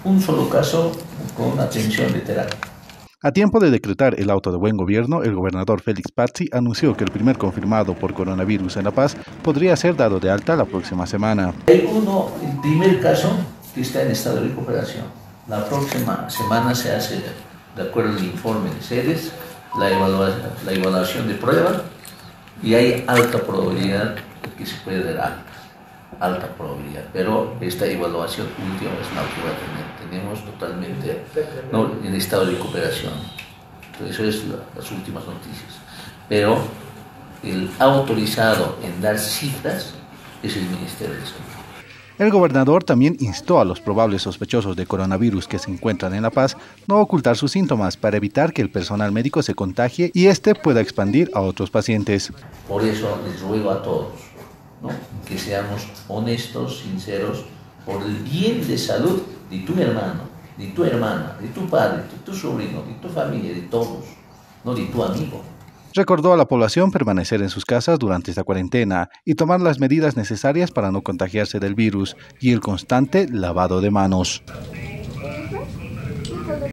un solo caso con atención de terapia. A tiempo de decretar el auto de buen gobierno, el gobernador Félix Pazzi anunció que el primer confirmado por coronavirus en La Paz podría ser dado de alta la próxima semana. Hay el primer caso que está en estado de recuperación. La próxima semana se hace, de acuerdo al informe de sedes, la evaluación de prueba y hay alta probabilidad de que se puede dar alta probabilidad, pero esta evaluación última es la que va a tener. Tenemos totalmente en estado de recuperación. Entonces, eso es las últimas noticias. Pero el autorizado en dar citas es el Ministerio de Salud. El gobernador también instó a los probables sospechosos de coronavirus que se encuentran en La Paz no ocultar sus síntomas para evitar que el personal médico se contagie y este pueda expandir a otros pacientes. Por eso les ruego a todos, ¿no?, que seamos honestos, sinceros, por el bien de salud de tu hermano, de tu hermana, de tu padre, de tu sobrino, de tu familia, de todos, no de tu amigo. Recordó a la población permanecer en sus casas durante esta cuarentena y tomar las medidas necesarias para no contagiarse del virus y el constante lavado de manos.